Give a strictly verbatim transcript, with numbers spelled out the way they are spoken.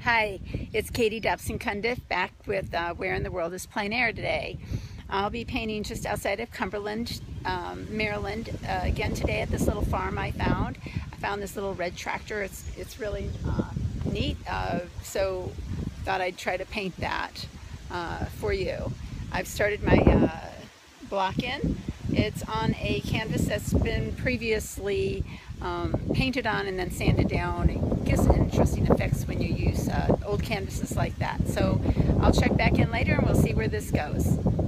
Hi, it's Katie Dobson Cundiff back with uh, Where in the World is Plein Air today. I'll be painting just outside of Cumberland, um, Maryland, uh, again today at this little farm I found. I found this little red tractor. It's, it's really uh, neat, uh, so thought I'd try to paint that uh, for you. I've started my uh, block in. It's on a canvas that's been previously um, painted on and then sanded down. It gives interesting effects when you use uh, old canvases like that. So I'll check back in later and we'll see where this goes.